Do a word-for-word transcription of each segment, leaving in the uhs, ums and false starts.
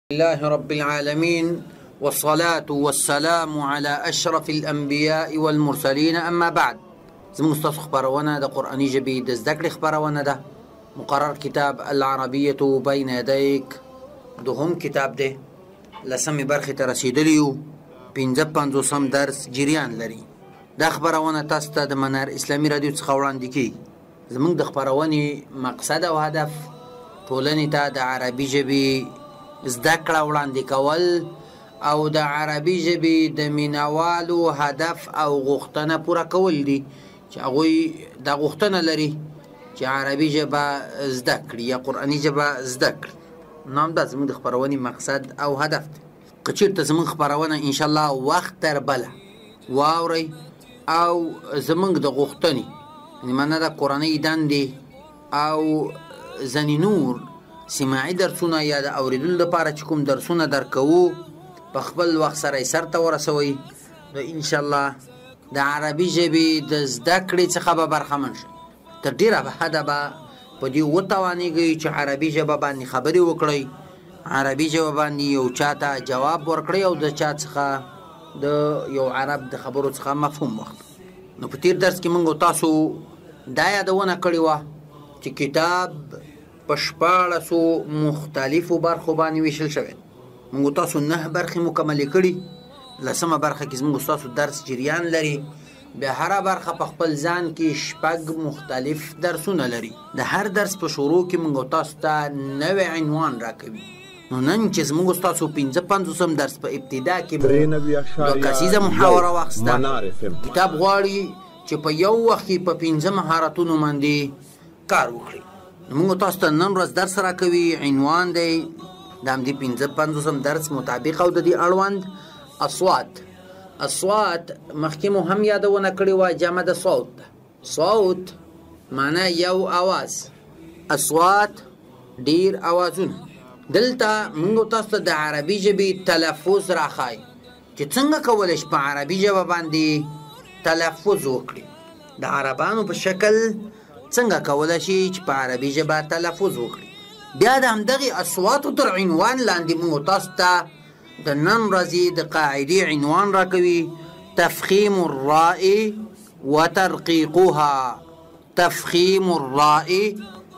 الله رب العالمين والصلاة والسلام على أشرف الأنبياء والمرسلين. أما بعد، زموږ ستاسو خپرونه د قرآني ژبې د زده کړې خپرونه ده. مقرر کتاب العربیة بین یدیک دوهم کتاب دی. لسمې برخې ته رسېدلي یو. پنځه پنځوسم درس جریان لري. دا خپرونه تاسو ته د منار اسلامي رادیو څخه وړاندې کېږي. زموږ د خپرونې مقصد او هدف ټولنې ته د عربي ژبې زده کړه وړاندې کول او د عربي ژبې د مینوالو هدف او غوښتنه پوره کول دي چې هغوی دا غوښتنه لري چې عربي ژبه زده کړي یا قرآني ژبه زده کړي. نو همدا زموږ د خپرونې مقصد او هدف دی. که چېرته زموږ خپرونه انشاءالله وخت تر بله واورئ او زموږ د غوښتنې یعنې معنا د کورنۍ دندې او ځینې نور سماعي درسونه یا د اورېدلو لپاره چې کوم درسونه درکوو په خپل وخت سره یې سرته ورسوئ، نو انشاءالله د عربي ژبې د زده کړې څخه به برخمن شئ. تر ډېره حده به په دې وتوانېږئ چې عربي ژبه باندې خبرې وکړئ، عربي ژبه باندې یو چا ته جواب ورکړئ او د چا څخه د یو عرب د خبرو څخه مفهوم واخلئ. نو په تېر درس کې موږ تاسو دا یادونه کړې وه چې کتاب په شپاړسو مختلفو برخو باندې ویشل شوی. موږ تاسو نه برخې مکملې کړي. لسمه برخه کې زموږ ستاسو درس جریان لري. بیا هره برخه په خپل ځان کې شپږ مختلف درسونه لري. د هر درس په شروع کې موږ تاسو ته نوی عنوان راکوي. نو نن چې زموږ ستاسو پنځه پنځوسم درس په ابتدا کې دوه کسیزه محاوره واخیسته. کتاب غواړي چې په یو وخت کې په پنځه مهارتونو باندې کار وکړي. موږ تاسو ته نن ورځ درس راکوي. عنوان دی د همدې پنځه پنځوسم درس مطابق او د دې اړوند اصوات. اصوات مخکې مو هم یادونه کړې وه، جمع د صوت ده. صوت معنا یو اواز، اصوات ډېر اوازونه. دلته موږ تاسو ته د عربي ژبې تلفظ راښایي چې څنګه کولی شي په عربي ژبه باندې تلفظ وکړي. د عربانو په شکل څنګه کولی شي چې په عربي ژبه تلفظ وکړي. بیا د همدغې اصواتو تر عنوان لاندې موږ تاسو ته د نن ورځې د قاعدې عنوان راکوي: تفخیم الراء وترقیقها. تفخیم الراء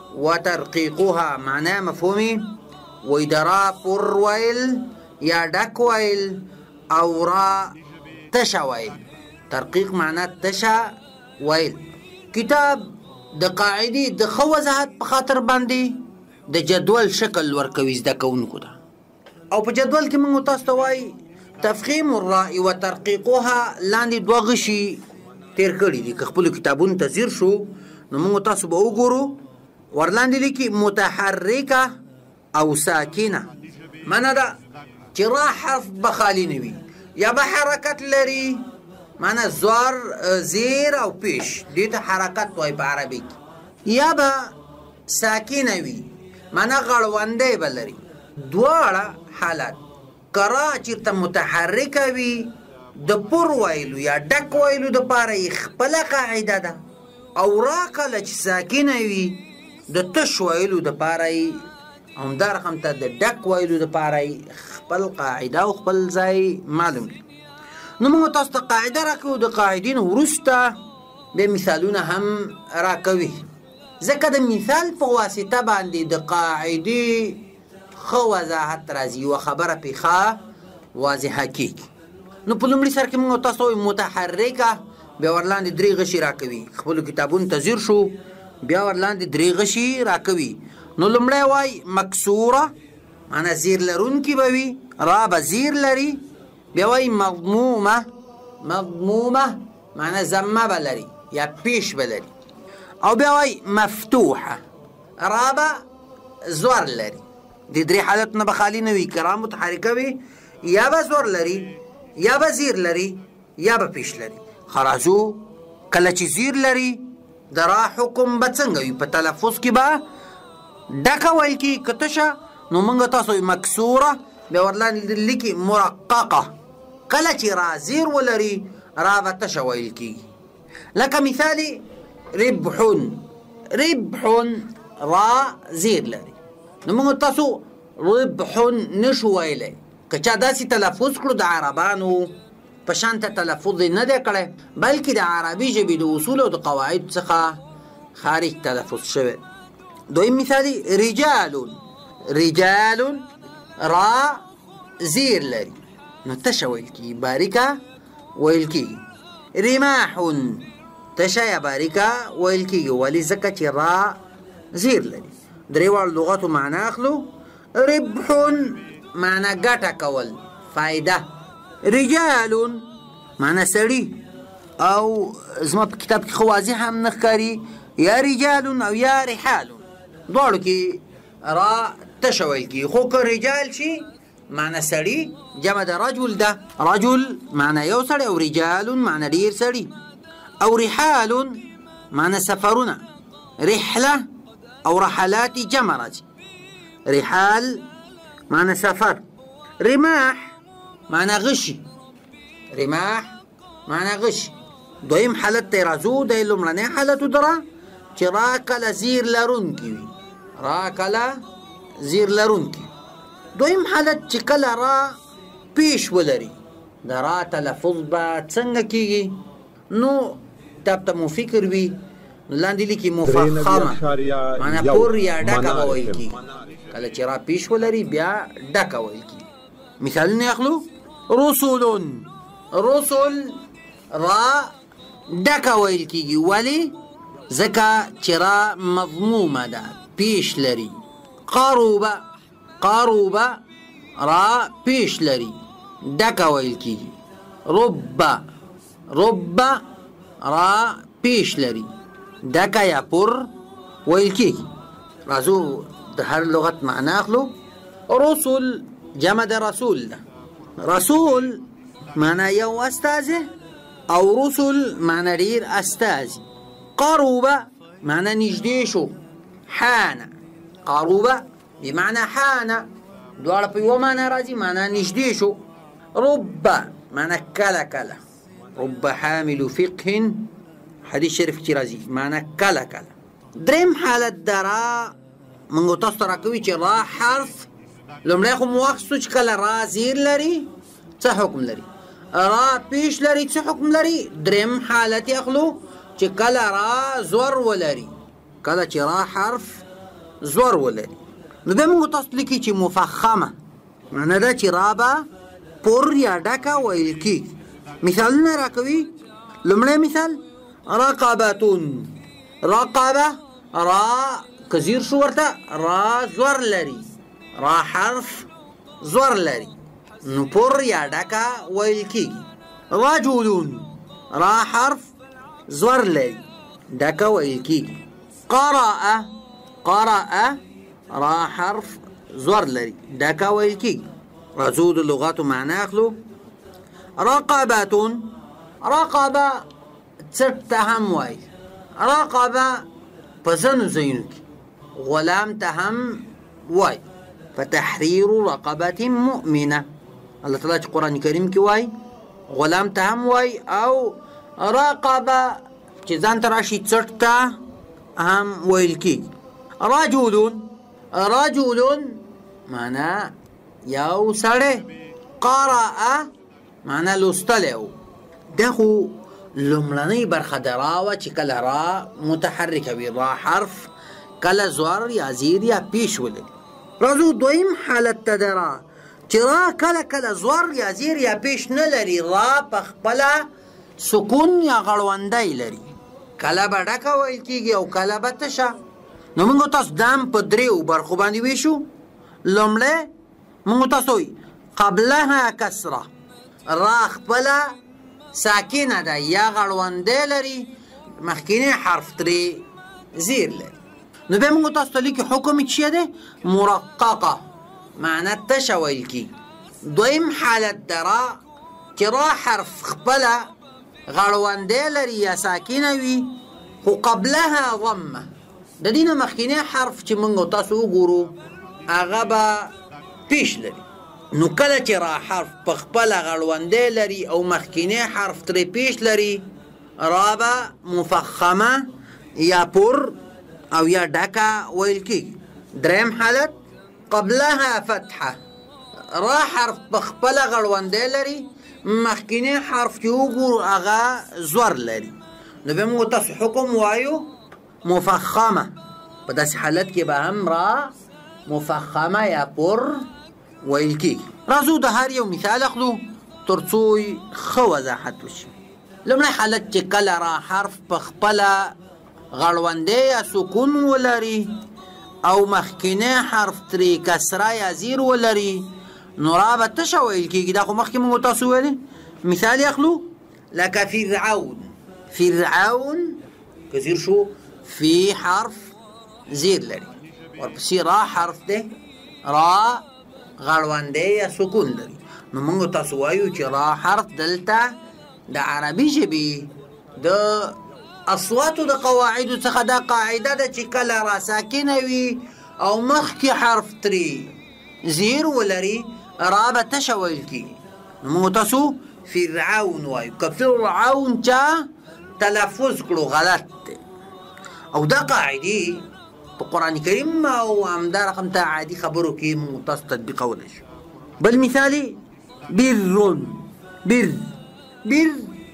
وترقیقها معنا مفهومي وایي د را پر ویل یا ډک ویل او را تشه ویل. ترقیق معنا تشه ویل. کتاب د قاعدې د ښه وضاحت په خاطر باندې د جدول شکل ورکوي زده کوونکو ته. او په جدول کې موږ تاسو ته وایي تفخیم الراء وترقیقها لاندې دوه غشي تیر کړي دي. که خپلو کتابونو ته ځیر شو نو موږ تاسو به وګورو ورلاندې لیکي متحرکه او ساکنه. معنا ده چې را حرف به خالي نه وي یا به حرکت لري. معنا زوار زیر او پیش دې ته حرکت وایي په عربي کې. یا به ساکنه وي معنا غړوندی به لري. دواړه حالات که را چېرته متحرکه وي د پر ویلو یا ډک ویلو دپاره یې خپله قاعده ده، او را کله چې ساکنه وي د تش ویلو دپاره یې همدا رقم ته د ډک ویلو دپاره یې خپل قاعده او خپل ځای معلوم دی. نو موږ تاسو ته قاعده راکوو. د قاعدې نه وروسته بیا مثالونه هم راکوي، ځکه د مثال په واسطه باندې د قاعدې ښه وضاحت راځي، یوه خبره پرې ښه واضحه کېږي. نو په لومړي سر کې موږ تاسو ته وایو متحرکه، بیا ورلاندې درې غشي راکوي. خپلو کتابونو ته ځیر شو بیا ورلاندې درې غشي راکوي. نو لومړی وایي مکسوره معنا زیر لرونکي به وي، را به زیر لري. بیا وایي مضمومه، مضمومه معنا ضمه به لري یا پیش به لري. او بیا وایي مفتوحه، را به زور لري. د درې حالتونه به خالي نه وي، که را متحرکه وي یا به زور لري یا به زیر لري یا به پیش لري. خرازو کله چې زیر لري د را حکم به څنګه وي؟ په تلفظ کې به ډکه ویل کېږي. که تشه نو موږ تاسو مکسوره، بیا ورلاندې لیکي مرققه. کله چې را زیر ولري را به تشه ویل کېږي. لکه مثالي ربحون، ربحون را زیر لري. نو موږ تاسو ربح نشو ویلی که چا داسې تلفظ کړو د عربانو په شانته تلفظ نه دی کړی بلکې د عربي ژبې د اصولو د قواعد څخه خارج تلفظ شوی. دویم مثال رجال رجال را زیر لري نو تشه ویل کېږي باریکه ویل کېږي. رماح تشه یا باریکه ویل کېږي ولې ځکه چې را زیر لري. درېواړو لغاتو معنا اخلو. ربح معنا ګټه کول فایده. رجال معنا سړي او زما په کتاب کې خو واضح هم نه ښکاري یا رجال او یا رحال دواړو کې را تشه ویل کېږي خو که رجال شي معنا سړي جمع د رجل ده. رجل معنا یو سړی او رجال معنا ډېر سړي او رحال معنا سفرونه. رحله او رحلات جمع راځي. رحال معنا سفر. رماح معنا غشي. رماح معنا غشي. دویم حالت ته راځو د لومړنۍ حالتو دره چې را کله زیر لرونکي وي. را کله زیر لرونکي. دویم حالت چې کله را پیش ولري د را تلفظ به څنګه کېږي نو تب ته مو فکر وي لاندې لیکي مفخمه معنا پور یا ډکه به ویل کېږي. کله چې را پیش ولري بیا ډکه ویل کېږي. مثالونه اخلو. رسول رسل را ډکه ویل کېږي ولې ځکه چې را مضمومه ده پیش لري. قربه قربه را پیش لري ډکه ویل کېږي. ربه ربه را پیش لري ډکه یا پر ویل کېږي. راځو د هر لغت معنا اخلو. رسل جمع د رسول ده. رسول معنا یو استازی او رسل معنا ډېر استازي. قربه معنا نږدې شو. حانه قربه بمعنى حانه دواړه په یوه معنا راځي معنا نږدې شو. ربه معنا کله کله. رب حامل فقه حدیث شریف کې راځي معنا کله کله. دریم حالت د را موږ تاسو ته راکوي چې را حرف لومړی خو مو واخیستو چې کله را زیر لري څه حکم لري. را پیش لري څه حکم لري. دریم حالت یې اخلو چې کله را زور ولري کله چې را حرف زور ولري نو بیا موږ تاسو لیکي چې مفخمه معنا ده چې را به پر یا ډکه ویل کېږي. مثالونه راکوي. لومړی مثال رقبتون. رقبه را که زیر شو ورته را زور لري. را حرف زور لري نو پر یا ډکه ویل کېږي. رجلون را حرف زور لري ډکه ویل کېږي. قرأ قرأ را حرف زور لري ډکه ویل کېږي. راځو د لغاتو معنا اخلو. رقبتون رقبه څټ ته هم وایي. رقبه په ځینو ځایونو کې غلام ته هم وایي. فتحرير رقبة مؤمنة الله تعالی چې قرآن کریم کې وایي غلام ته هم وایي او رقبه چې ځان ته راشي څټ ته هم ویل کېږي. رجل رجل معنا یو سړی. قرأ معنا لوستلی و. دا خو لومړنۍ برخه د را وه چې کله را متحرکه وي. را حرف کله زور یا زیر یا پیش ولري. راځو دویم حالت ته د را چې را کله کله زور یا زیر یا پیش نه لري. را په خپله سکون یا غړوندی لري. کله به ډکه ویل کېږي او کله به تشه. نو موږ تاسو دا هم په دریو برخو باندې ویشو. لومړی موږ تاسو وایي قبلها کسره. را خپله ساکنه ده یا غړوندی لري مخکینی حرف ترې زیر لري. نو بیا موږ تاسو ته لیکي حکم یې څه دی. مرققه معنا تشه ویل کېږي. دویم حالت د را چې را حرف خپله غړوندی لري یا ساکنه وي خو قبلها ضمه د دې نه مخکینی حرف چې موږ تاسو وګورو هغه به پیش لري. نو کله چې را حرف په خپله غړوندی لري او مخکینی حرف ترې پیش لري را به مفخمه یا پر او یا ډکه ویل کېږي. دریم حالت قبلها فتحه. را حرف بخپل غړوندې لري، مخکینی حرف چې وګورو هغه زور لري، نو بیا موږ تاسو حکم وایو مفخمه. په داسې حالت کې به هم را مفخمه یا پر ویل کېږي. راځو د هر یو مثال اخلو تر څو ښه وضاحت وشي. لومړی حالت چې کله را حرف په خپله غړوندې یا سکون ولري او مخکینی حرف ترې کسره یا زیر ولري، نو را به تشه ویل کېږي. دا خو مخکې موږ تاسو ویلې. مثال یې اخلو لکه فرعون. فرعون که زیر شو فی حرف زیر لري، ورپسې را حرف دی، را غړوندې یا سکون لري، نو موږ تاسو وایو چې را حرف دلته د عربي ژبې د اصواتو د قواعدو څخه دا قاعده ده چې کله را ساکنه وي او مخکې حرف ترې زیر ولري، را به تشه ویل کېږي. نو موږ تاسو فرعون وایو. که فرعون چا تلفظ کړو غلط دی. او دا قاعدې په قرآن کریم او همدا رقم ته عادي خبرو کې موږ تاسو تطبیقولی شو. بل مثال برون. بر بر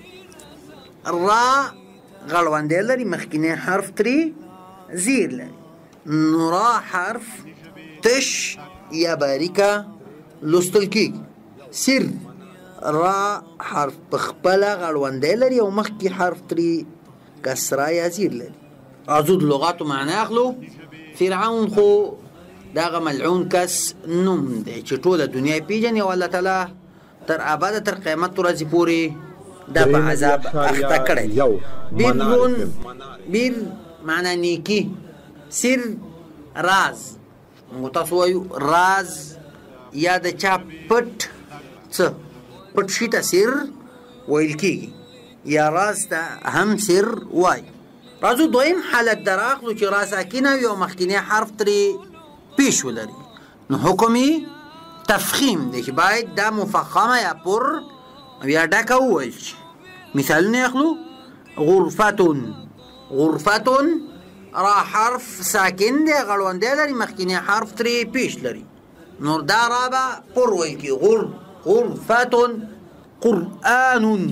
را غړوندې لري، مخکینی حرف ترې زیر لري، نو را حرف تش یا باریکه لوستل کېږي. سر را حرف په خپله غړوندې لري او مخکې حرف ترې کسره یا زیر لري. راځو د لغاتو معنا اخلو. فرعون خو دغه ملعون کس نوم دی چې ټوله دنیا یې پېژني او الله تعالی تر ابده تر قیامت ورځې پورې دا په عذاب اخته کړی دی. برون بر معنا نیکي. سر راز. موږ تاسو وایو راز یا د چا پټ څه پټ شي ته سر ویل کېږي، یا راز ته هم سر وایي. راځو دویم حالت در اخلو چې را ساکنه وي او مخکینی حرف ترې پیش ولري، نو حکم یې تفخیم دی چې باید دا مفخمه یا پر یا ډکه وویل شي. مثالونه اخلو غرفتون. غرفتون را حرف ساکن دی، غړوندې لري، مخکینی حرف ترې پیش لري، نو دا را به پر ویل کېږي. غر غرفتون. قرآن.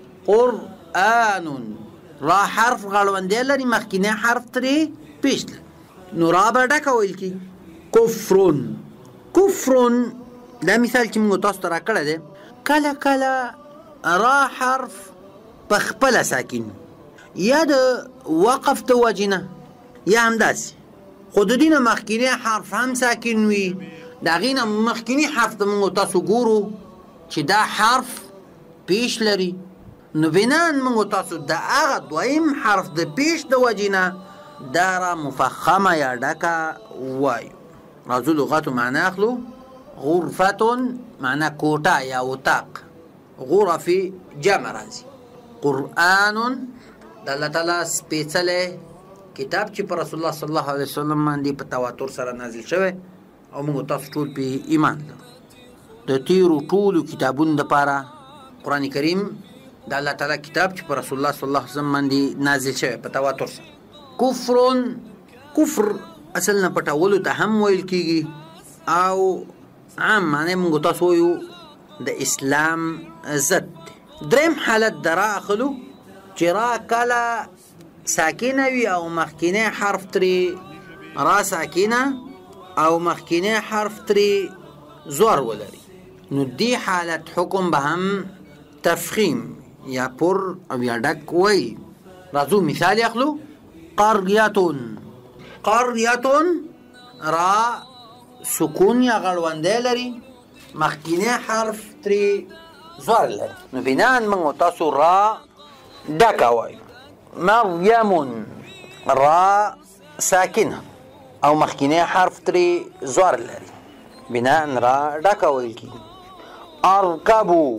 قرآن را حرف غړوندې لري، مخکینی حرف ترې پیش لري، نو را به ډکه ویل کېږي. کفرون. کفرون دا مثال چې موږ تاسو ته راکړی دی. کله کله را حرف په خپله ساکن یا د وقف د وجې نه یا همداسې، خو د دې نه مخکینی حرف هم ساکن وي، د هغې نه مخکینی حرف ته موږ تاسو ګورو چې دا حرف پیش لري، نو بنان موږ تاسو د هغه دویم حرف د پیش د وجې نه دا را مفخمه یا ډکه وایو. راځو لغاتو معنا اخلو. غرفتون معنا کوټه یا اتاق، غرفې جمع راځي. قرآن د الله تعالی سپېڅلی کتاب چې په رسول الله صلی الله علیه وسلم باندې په تواتر سره نازل شوی او موږ تاسو ټول پې ایمان لرو. د تیرو ټولو کتابونو دپاره قرآن کریم د الله تعالی کتاب چې په رسول الله صلی الله علیه وسلم باندې نازل شوی په تواتر سره. کفرون کفر اصل نه پټولو ته هم ویل کېږي او عام معنی موږ تاسو وایو د اسلام ضد دی. دریم حالت د را اخلو چې را کله ساکنه وي او مخکینی حرف ترې را ساکنه او مخکینی حرف ترې زور ولري، نو دې حالت حکم به هم تفخیم یا پر او یا ډک وایي. راځو مثال اخلو. قریتون. قریتون را سکون یا غړوندې لري، مخکینی حرف ترې زور لري، نو بنان موږ تاسو را ډکه وایو. مریم را ساکنه او مخکینی حرف ترې زور لري، بنان را ډکه ویل کېږي. ارکبو.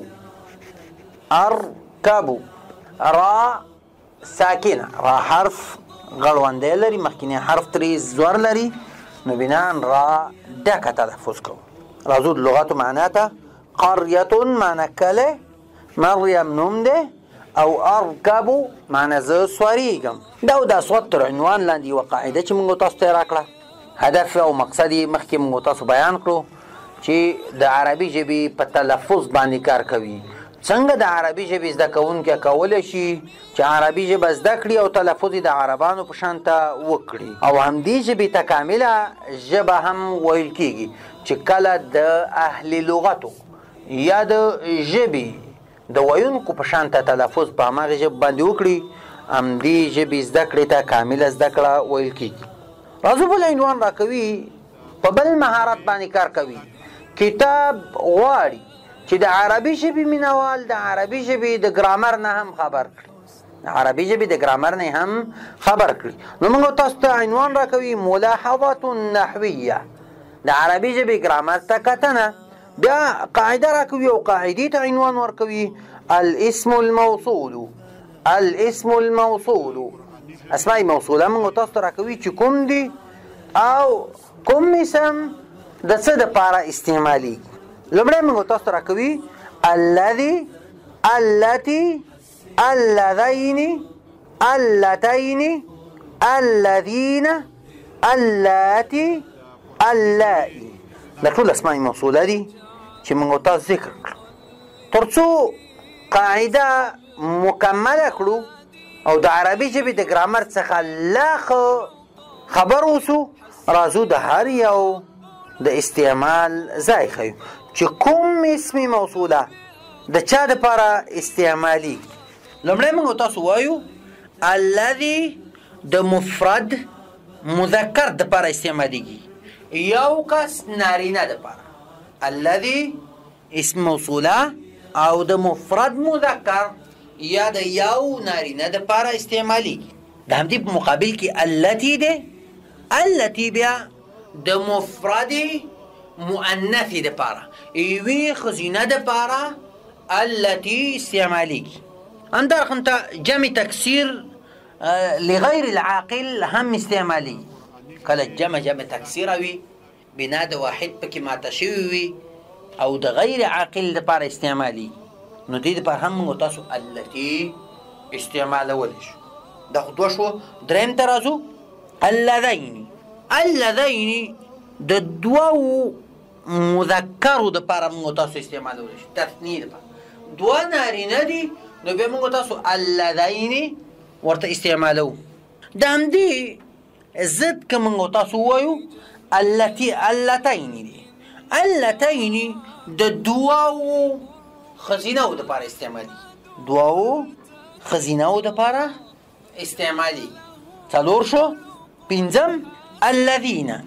ارکبو را ساکنه، را حرف غړوندې لري، مخکینی حرف ترې زور لري، نو بنان را ډکه تلفظ کوو. راځو د لغاتو معنا ته. قریتون معنا کلی، مریم نوم دی، او ارکبو معنا زه سوریږم. دا د اصوات تر عنوان لاندې یوه قاعده چې موږ تاسو ته یې راکړه هدف او مقصد یې مخکې موږ تاسو بیان کړو چې د عربي ژبې په تلفظ باندې کار کوي. څنګه د عربي ژبې زده کوونکی کولی شي چې عربي ژبه زده کړي او تلفظ یې د عربانو په شان ته وکړي، او همدې ژبې ته کامله ژبه هم ویل کېږي چې کله د اهل لغتو یا د ژبې د ویونکو په شان ته تلفظ په هماغې ژبه باندې وکړي، همدې ژبې زده کړې ته کامله زده کړه ویل کېږي. راځو بل عنوان راکوي، په بل مهارت باندې کار کوي. کتاب غواړي چې د عربي ژبې مینوال د عربي ژبې د ګرامر نه هم خبر کړي، د عربي ژبې د ګرامر نه هم خبر کړي. نو موږ تاسو ته عنوان راکوي ملاحظات نحویه، د عربي ژبې ګرامر ته کتنه. بیا قاعده راکوي او قاعدې ته عنوان ورکوي الاسم الموصول. الاسم الموصول اسماء موصوله موږ تاسو ته راکوي چې کوم دي او کوم اسم د څه دپاره استعمالي. لومړی موږ تاسو ته راکوي الذي، التي، اللذين، اللتين، الذين، اللاتي، اللائي. دا ټول اسماء موصوله دي چې موږ تاسو ذکر کړو. تر څو قاعده مکمله کړو او د عربي ژبې د ګرامر څخه لا خبر اوسو، راځو د هر یو د استعمال ځای ښیو چې کوم اسم موصوله د چا دپاره استعمالي. لومړی موږ تاسو وایو الذي د مفرد مذکر دپاره استعمالیږي، یو کس نارینه دپاره. الذي اسم موصوله او د مفرد مذکر یا د یو نارینه دپاره استعمالیږي. د همدې په مقابل کې التي دی، التي بیا د مفرد مؤنث دپاره، یوې ښځینه دپاره التي استعمالیږي. همدارقم ته جمع تکسیر لغیر العاقل هم استعمالیږي. کله جمع جمع تکسیر وي، بنا د واحد پکې ماته شوي وي او د غیر عاقل دپاره استعمالیږي، نو دې دپاره هم موږ تاسو التي استعمالولی شو. دا خو دوه شو. دریم ته راځو اللذین. اللذین د دوو مذکرو دپاره موږ تاسو استعمالولی شو، تثنیې دپاره. دوه نارینه دي نو بیا موږ تاسو اللذین ورته استعمالو. د همدې ضد که موږ تاسو ووایو التي، اللتین دي. اللتین د دوو ښځینهو دپاره استعمالي، دوو ښځینهو دپاره استعمالي. څلور شو. پنځم الذین.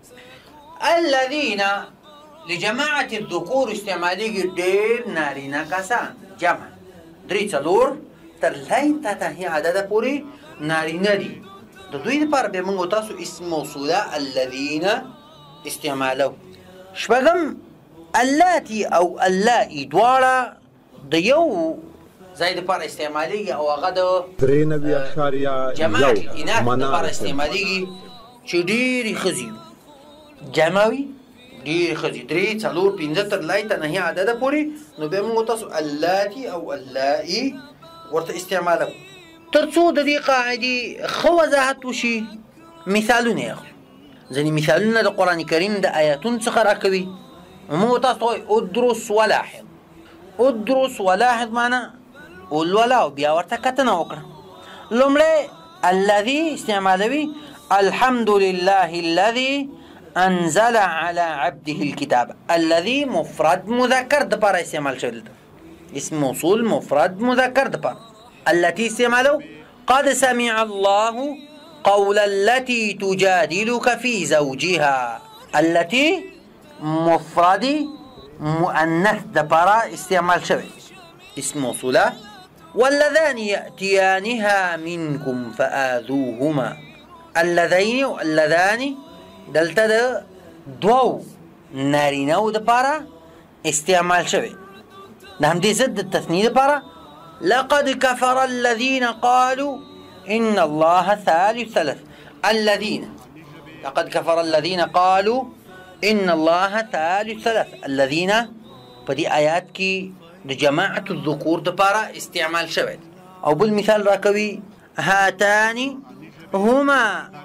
الذین لجماعة الذکور استعمالیږي، ډېر نارینه کسان، جمع. درې څلور تر لای ته تهیې عدده پورې نارینه دي، د دوی دپاره بیا موږ تاسو اسم موصوله الذین استعمالو. شپږم اللاتي او اللائي دواړه د یو ځای دپاره استعمالیږي او هغه د درې نوي اعشاریه جماعت الاناث دپاره استعمالیږي چې ډېرې ښځې وي، جمع وي، ډېرې ښځې، درې څلور پنځه تر لای ته نهي عدده پورې. نو بیا موږ تاسو اللاتي او اللائي ورته استعمالو. تر څو د دې قاعدې ښه وضاحت وشي مثالونه یې اخلو. ځینې مثالونه د قرآن کریم د آیاتونو څخه راکوي. موږ تاسو ته وایي ادرس ولاحظ. ادرس ولاحظ معنا ولوله او بیا ورته کتنه وکړه. لومړی الذي استعمالوي الحمد لله الذي انزل على عبده الكتاب. الذي مفرد مذکر دپاره استعمال شوی دلته، اسم موصول مفرد مذکر دپاره. التي استعمالو قد سمع الله قول التي تجادلك في زوجها. التي مفرد مؤنث دپاره استعمال شوی، اسم موصوله. واللذان يأتيانها منكم فآذوهما. اللذين واللذان دلته د دوو نارینهو دپاره استعمال شوی. د همدې ضد د تثنیې دپاره لقد كفر الذين قالوا إن الله ثالث ثلاث. الذين لقد كفر الذين قالوا إن الله ثالث ثلاث. الذين په دې آیات کې د جماعة الذکور دپاره استعمال شوی. او بل مثال راکوي هاتان هما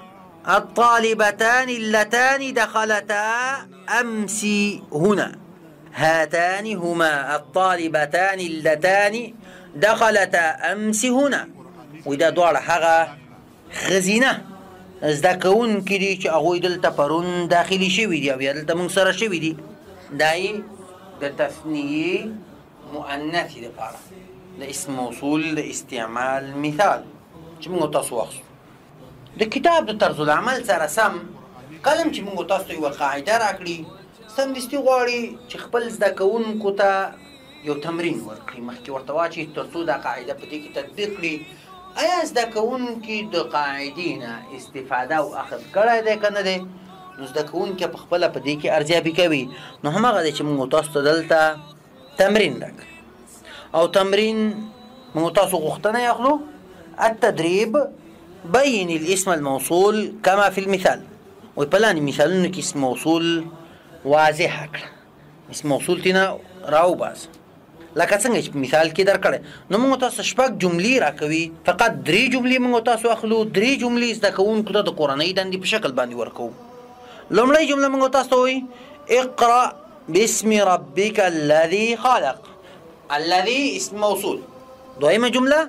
الطالبتان اللتان دخلتا أمس هنا. هاتان هما الطالبتان اللتان دخلتا أمس هنا. وإذا دوار حقا خزينة زده کوونکي دي چې هغوی دلته پرون داخلي شوي دي او یا دلته موږ سره شوي دي. دا یې د تثنیې مؤنثې دپاره د اسم موصول د استعمال مثال چې موږ تاسو واخلو. د کتاب د طرز العمل سره سم قلم چې موږ تاسو ته یوه قاعده راکړي سمدستي غواړي چې خپل زده کوونکو ته یو تمرین ورکړي، مخکې ورته واچي تر څو دا قاعده په دې کې تطبیق کړي. آیا زده کوونکي د قاعدې نه استفاده او اخذ کړی دی که نه دی؟ نو زده کوونکي په خپله په دې کې ارزیابي کوي. نو همغه دی چې موږ تاسو ته دلته تمرین راکړي او تمرین موږ تاسو غوښتنه یې اخلو. التدريب بين الاسم الموصول كما في المثال. وی په لاندې مثالونو کې اسم موصول واضح کړه، اسم موصول تینا راوباسه لکه څنګه چې په مثال کې درکړی. نو موږ تاسو شپږ جملې راکوي، فقط درې جملې موږ تاسو اخلو. درې جملې زده کوونکو ته د کورنۍ دندې په شکل باندې ورکوو. لومړۍ جمله موږ تاسو ته وایي اقرأ باسم ربك الذي خلق. الذي اسم موصول. دویمه جمله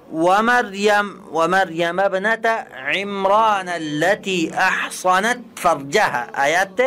ومريم ومريم ابنة عمران التي أحصنت فرجها. آيات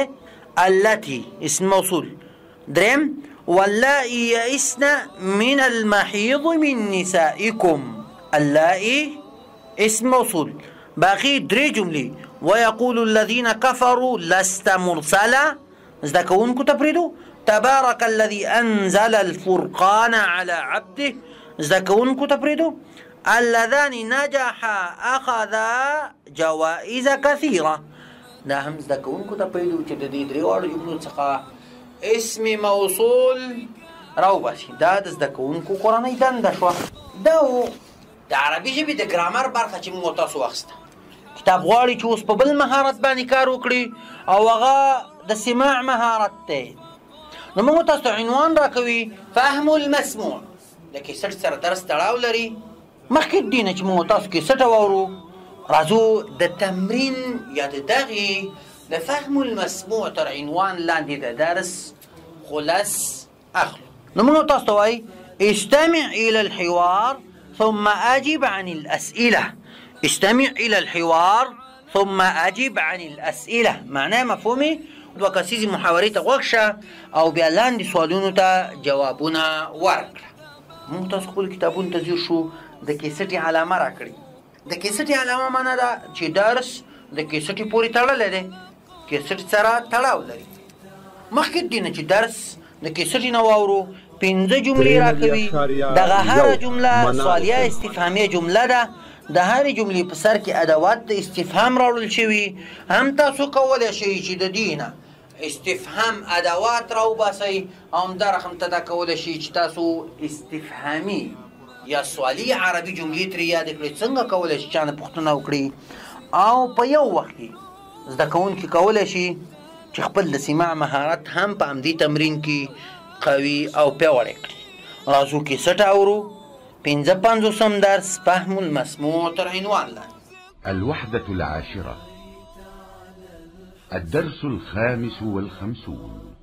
التي اسم موصول. دريم واللائي يئسن من المحيض من نسائكم. اللائي اسم موصول. باقي دري جملي ويقول الذين كفروا لست مرسلا. زده کوونکو ته پرېږدو. تبارك الذي أنزل الفرقان على عبده. زده کوونکو ته پرېږدو. اللذان نجحا أخذا جوائز كثيرة. دا هم زده کوونکو ته پرېږدو چې د دې درېواړو جملو څخه اسم موصول راوباسي. دا د زده کوونکو کورنۍ دنده شوه. دا و د عربي ژبې د ګرامر برخه چې موږ تاسو واخیسته. کتاب غواړي چې اوس په بل مهارت باندې کار وکړي او هغه د سماع مهارت دی. نو موږ تاسو ته عنوان راکوي فهم المسموع. د کیسټ سره درس تړاو لري. مخکې د دې نه چې موږ تاسو کیسټ واورو راځو د تمرین یا د دغې د فهم المسموع تر عنوان لاندې د درس خلاص اخلو. نو موږ تاسو ته وایي استمع الى الحوار ثم اجب عن الاسئله. استمع الى الحوار ثم اجب عن الاسئله معناه مفهومي دوه کسیزې محاورې ته غوږ شه او بیا لاندې سوالونو ته جوابونه ورکړه. موږ تاسو خپلو کتابونو ته ځیر شو. د کیسټې علامه راکړي. د کیسټې علامه معنا ده چې درس د کیسټې پورې تړلی دی، کیسټ سره تړاو لري. مخکې د دې نه چې درس د کیسټې نه واورو پنځه جملې راکوي. دغه هره جمله سوالیه استفهامیه جمله ده. د هرې جملې په سر کې ادوات د استفهام راوړل شوي. هم تاسو کولی شئ چې د دې نه استفهام ادوات راوباسئ او همدارقم ته دا کولی شئ چې تاسو استفهامي یا سوالی عربي جملې ترې یادې کړئ. څنګه کولی شئ چا نه پوښتنه وکړي او په یو وخت کې زده کوونکي کولی شي چې خپل د سماع مهارت هم په همدې تمرین کې قوي او پیاوړی کړي. راځو کیسټ اورو. پنځه پنځوسم درس فهم المسموع تر عنوان لاندې. الوحدة العاشرة. الدرس الخامس والخمسون.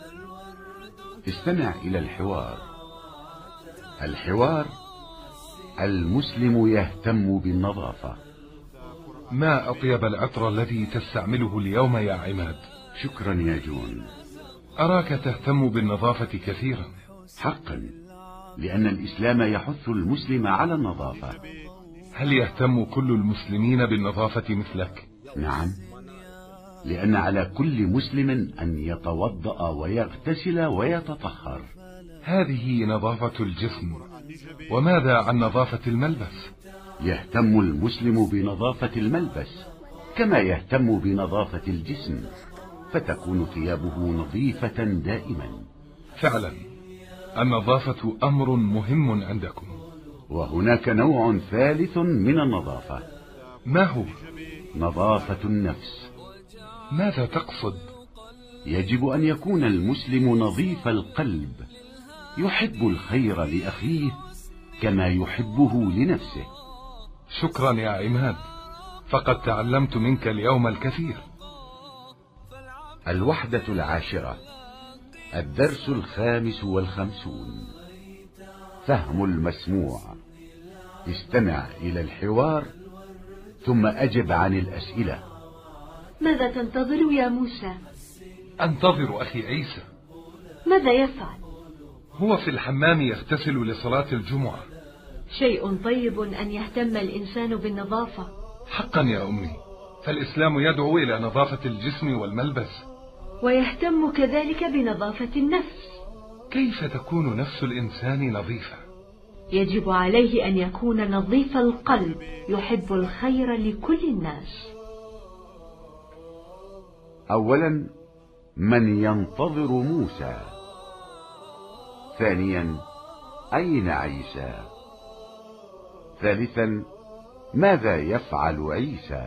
استمع إلى الحوار. الحوار: المسلم يهتم بالنظافة. ما أطيب العطر الذي تستعمله اليوم يا عماد. شكرا يا جون. أراك تهتم بالنظافة كثيرا. حقا، لأن الإسلام يحث المسلم على النظافة. هل يهتم كل المسلمين بالنظافة مثلك؟ نعم، لأن على كل مسلم أن يتوضأ ويغتسل ويتطهر. هذه نظافة الجسم، وماذا عن نظافة الملبس؟ يهتم المسلم بنظافة الملبس كما يهتم بنظافة الجسم، فتكون ثيابه نظيفة دائما. فعلا النظافة أمر مهم عندكم. وهناك نوع ثالث من النظافة. ما هو؟ نظافة النفس. ماذا تقصد؟ يجب أن يكون المسلم نظيف القلب، يحب الخير لأخيه كما يحبه لنفسه. شكرا يا عماد. فقد تعلمت منك اليوم الكثير. الوحدة العاشرة، الدرس الخامس والخمسون. فهم المسموع. استمع إلى الحوار ثم أجب عن الأسئلة. ماذا تنتظر يا موسى؟ أنتظر أخي عيسى. ماذا يفعل؟ هو في الحمام يغتسل لصلاة الجمعة. شيء طيب أن يهتم الإنسان بالنظافة. حقا يا أمي، فالإسلام يدعو إلى نظافة الجسم والملبس، ويهتم كذلك بنظافة النفس. كيف تكون نفس الإنسان نظيفة؟ يجب عليه أن يكون نظيف القلب، يحب الخير لكل الناس. أولا، من ينتظر موسى؟ ثانيا، أين عيسى؟ ثالثا، ماذا يفعل عيسى؟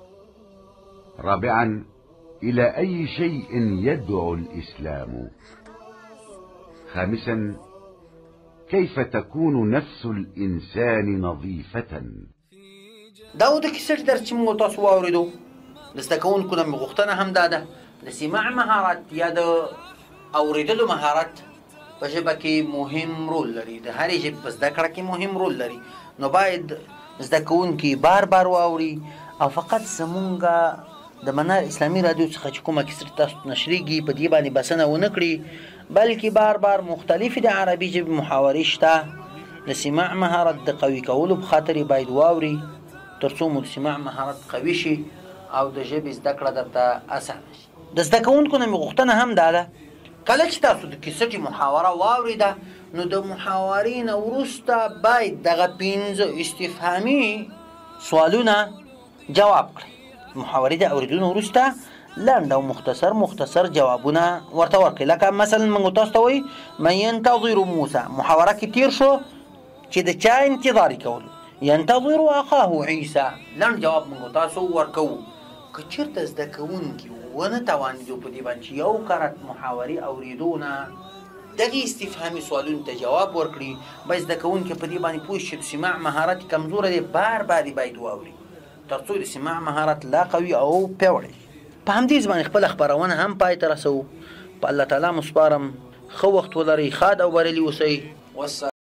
رابعا، إلى أي شيء يدعو الإسلام؟ خامسا، كيف تكون نفس الإنسان نظيفة؟ دا د کیسې درس چې موږ تاسو واورېدو، د زده کوونکو نه مې غوښتنه هم دا ده د سماع مهارت یا د اورېدلو مهارت په ژبه کې مهم رول لري، د هرې ژبې په زده کړه کې مهم رول لري. نو باید زده کوونکي بار بار واوري او فقط زمونږ د منار اسلامي رادیو څخه چې کومه کیسه تاسو نشریږي په دې باندې بسنه ونه کړي، بلکې بار بار مختلفې د عربي ژبې محاورې شته. د سماع مهارت د قوي کولو په خاطر باید واوري تر څو مو د سماع مهارت قوي شي او د ژبې زده کړه درته اسانه شي. د زده کوونکو نه مې غوښتنه هم دا ده کله چې تاسو د کیسټي محاوره واورېده نو د محاورې نه وروسته باید دغه پنځه استفهامي سوالونه جواب کړئ. محاورې د اورېدو نه وروسته لنډ او مختصر مختصر جوابونه ورته ورکړئ. لکه مثلا موږ تاسو ته وایي من ينتظر موسی، محاوره کې تیر شو چې د چا انتظار یې کولو، ينتظر اخاه عیسی، لنډ جواب موږ تاسو ورکوو. که چېرته زده کوونکي ونه توانېدو په دې باندې چې یو کرت محاورې اورېدو نه دغې استفهامي سوالونو ته جواب ورکړي، باید زده کوونکي په دې باندې پوه شي چې د سماع مهارت یې کمزوری دی، بار بار یې باید واوري تر څو د سماع مهارت لا قوي او پیاوړی شي. په همدې باندې خپله خپرونه هم پای ته رسوو. په الله تعالی مو سپارم، ښه وخت ولرئ، ښاد او بریالي اوسئ.